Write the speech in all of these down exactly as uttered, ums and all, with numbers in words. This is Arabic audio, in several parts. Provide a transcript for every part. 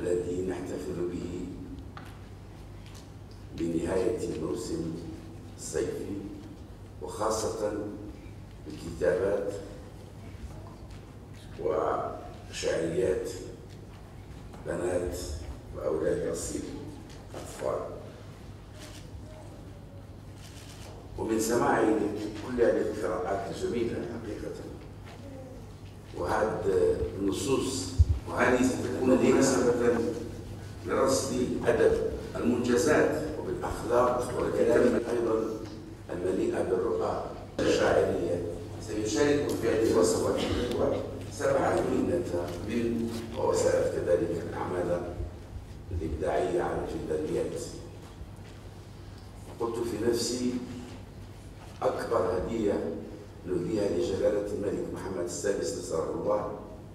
الذي نحتفل به بنهاية الموسم الصيفي، وخاصة بكتابات وشعريات بنات وأولاد أصيل أطفال. ومن سماعي كل هذه القراءات الجميلة حقيقة، وهذه النصوص وهذه ستكون لي سببا لرصد أدب المنجزات وبالأخلاق والكلام أيضا المليئة بالرؤى الشاعرية. سيشارك في هذه الوصفات سبعة من من ووسائل كذلك الأعمال الإبداعية على الجداريات. قلت في نفسي أكبر هدية نهديها لجلالة الملك محمد السادس نصره الله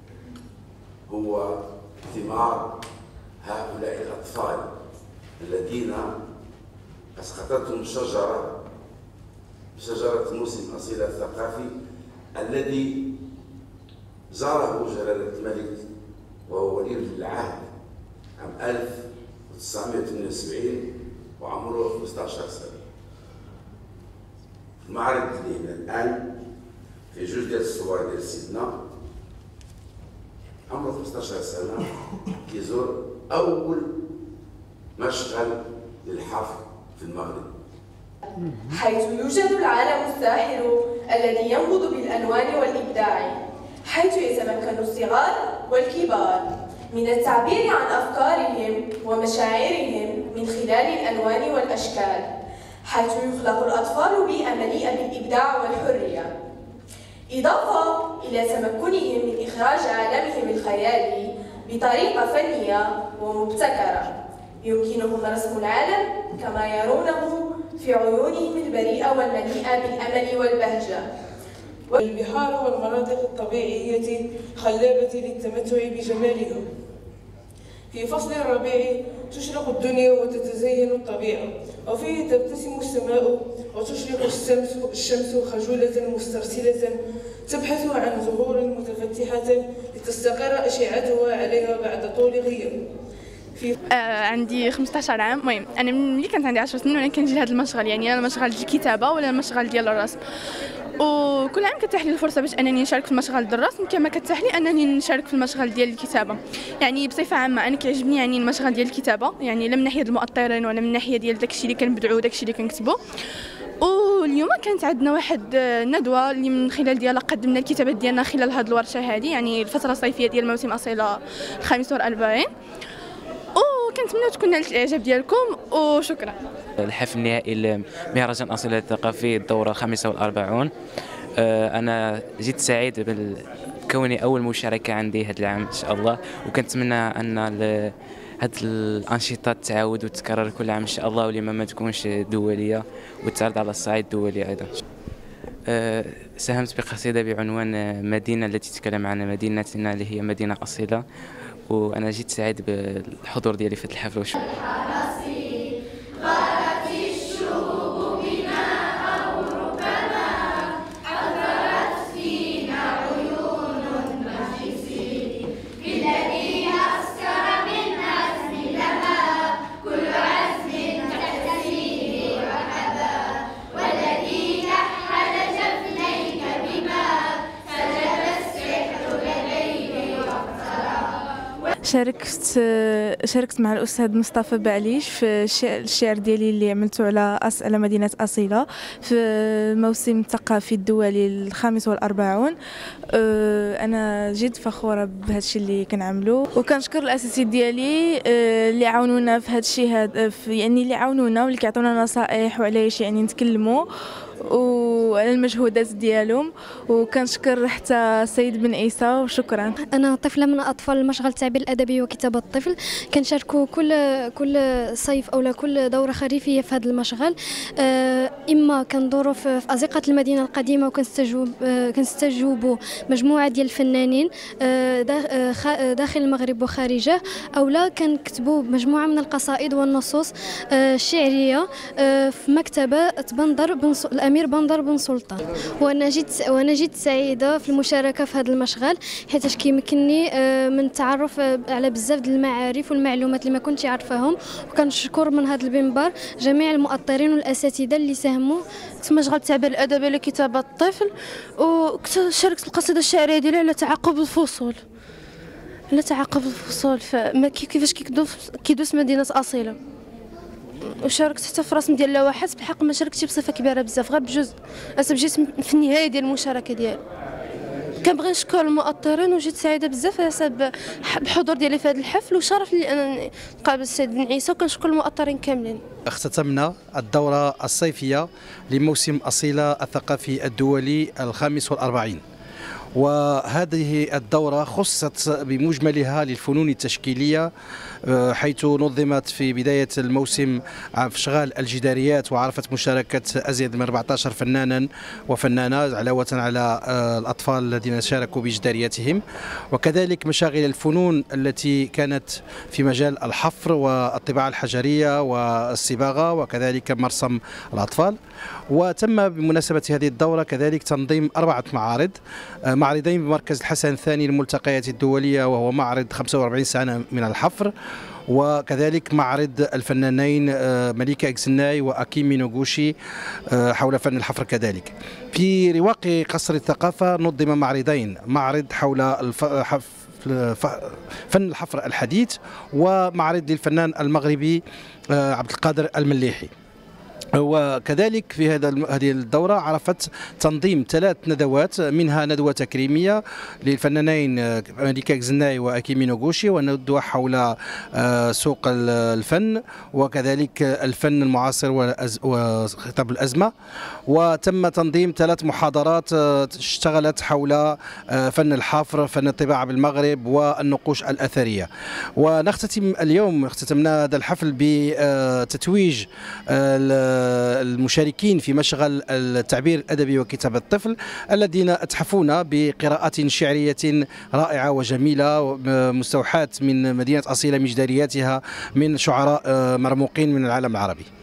هو ثمار هؤلاء الأطفال الذين أسقطتهم شجرة شجرة موسم أصيل الثقافي الذي زاره جلالة الملك وهو ولي العهد عام ألف وتسعمائة وثمانية وسبعين وعمره خمسة عشر سنة. المعرض اللي هنا الآن في جوج ديال الصور ديال سيدنا عمره خمسة عشر سنة كيزور أول مشغل للحرف في المغرب، حيث يوجد العالم الساحر الذي ينبض بالألوان والإبداع، حيث يتمكن الصغار والكبار من التعبير عن أفكارهم ومشاعرهم من خلال الألوان والأشكال، حيث يخلق الأطفال بيئة مليئة بالإبداع والحرية، إضافة إلى تمكنهم من إخراج عالمهم الخيالي بطريقة فنية ومبتكرة يمكنهم رسم العالم كما يرونه في عيونهم البريئة والمليئة بالأمل والبهجة. البحار والمناطق الطبيعية الخلابة للتمتع بجمالها. في فصل الربيع تشرق الدنيا وتتزين الطبيعة، وفيه تبتسم السماء وتشرق الشمس الشمس خجولة مسترسلة تبحث عن زهور متفتحة لتستقر أشعتها عليها بعد طول غياب. آه عندي خمسطاش عام. المهم انا ملي كانت عندي عشر سنين وانا كنجي لهذا المشغل، يعني انا المشغل ديال الكتابه ولا المشغل ديال الرسم، وكل عام كتاح لي الفرصه باش انني نشارك في المشغل ديال الرسم كما كتاح لي انني نشارك في المشغل ديال الكتابه. يعني بصفه عامه انا كيعجبني يعني المشغل ديال الكتابه، يعني لا من ناحيه المؤطرين ولا من ناحيه ديال داكشي اللي كنبدعو داكشي اللي كنكتبو. واليوم كانت عندنا واحد الندوه اللي من خلال ديالها قدمنا الكتابات ديالنا خلال هذه الورشه هذه، يعني الفتره الصيفيه ديال موسم أصيلة الخامس والأربعين، وكنتمنى تكون نالت الاعجاب ديالكم وشكرا. الحفل النهائي لمهرجان أصيلة الثقافي الدوره الخامسة والأربعون. انا جد سعيد بكوني اول مشاركه عندي هذا العام ان شاء الله، وكنتمنى ان هاد الانشطه تعاود وتتكرر كل عام ان شاء الله، ولما ما تكونش دوليه وتعرض على الصعيد الدولي ايضا. ساهمت بقصيده بعنوان مدينه التي تتكلم عن مدينتنا اللي هي مدينه أصيلة، وانا جد سعيد بالحضور ديالي في هذا الحفل. وشكرا. شاركت شاركت مع الأستاذ مصطفى بعليش في الشعر ديالي اللي عملته على على مدينة أصيلة في الموسم الثقافي الدولي الخامس والأربعون. أنا جد فخورة بهذا الشيء اللي كنعملو، وكنشكر الأساتذة ديالي اللي عاونونا في هذا الشيء هذا، يعني اللي عاونونا واللي كيعطونا نصائح وعلاش يعني نتكلموا وعلى المجهودات ديالهم، وكنشكر حتى السيد بن عيسى وشكرا. انا طفله من اطفال المشغل التعبير الادبي وكتابه الطفل، كنشاركوا كل كل صيف او كل دوره خريفيه في هذا المشغل. اما كندوروا في ازقه المدينه القديمه وكنستجوب كنستجوبوا مجموعه ديال الفنانين داخل المغرب وخارجه، او لا كنكتبوا مجموعه من القصائد والنصوص الشعريه في مكتبه تبندر بن الأمير بندر بن سلطان. وأنا جيت وأنا جيت سعيدة في المشاركة في هذا المشغل حيتاش كيمكنني من التعرف على بزاف ديال المعارف والمعلومات اللي ما كنتش عارفاهم، وكنشكر من هذا المنبر جميع المؤطرين والأساتذة اللي ساهموا في مشغل التعبير الأدبي لكتابة الطفل، وشاركت القصيدة الشعرية ديالي على تعقب الفصول على تعقب الفصول كيفاش كيدوز مدينة أصيلة. وشاركت حتى في رسم ديال اللوحات، بالحق ما شاركتش بصفة كبيرة بزاف، غير بجزء، انا جيت في النهاية ديال المشاركة ديالي. كنبغي نشكر المؤطرين وجيت سعيدة بزاف على حساب الحضور ديالي في هذا الحفل، وشرف لي انني نقابل السيد بن عيسى، وكنشكر المؤطرين كاملين. اختتمنا الدورة الصيفية لموسم أصيلة الثقافي الدولي الخامس والأربعين، وهذه الدورة خصت بمجملها للفنون التشكيلية، حيث نظمت في بداية الموسم في أشغال الجداريات، وعرفت مشاركة أزيد من أربعة عشر فنانا وفنانة علاوة على الأطفال الذين شاركوا بجدارياتهم، وكذلك مشاغل الفنون التي كانت في مجال الحفر والطباعة الحجرية والصباغة، وكذلك مرسم الأطفال. وتم بمناسبة هذه الدورة كذلك تنظيم أربعة معارض، معرضين بمركز الحسن الثاني للملتقيات الدولية وهو معرض خمسة وأربعين سنة من الحفر، وكذلك معرض الفنانين مليكة إكسناي وأكيمي نوغوشي حول فن الحفر. كذلك في رواق قصر الثقافة نظم معرضين، معرض حول الحفر فن الحفر الحديث، ومعرض للفنان المغربي عبد القادر المليحي. وكذلك في هذا هذه الدورة عرفت تنظيم ثلاث ندوات، منها ندوة تكريمية للفنانين مليكة إكسناي وأكيمي نوغوشي، وندوة حول سوق الفن وكذلك الفن المعاصر وخطاب الأزمة. وتم تنظيم ثلاث محاضرات اشتغلت حول فن الحفر، فن الطباعة بالمغرب، والنقوش الأثرية. ونختتم اليوم اختتمنا هذا الحفل بتتويج المشاركين في مشغل التعبير الأدبي وكتابة الطفل الذين أتحفونا بقراءات شعرية رائعة وجميلة مستوحاة من مدينة أصيلة من جدارياتها من شعراء مرموقين من العالم العربي.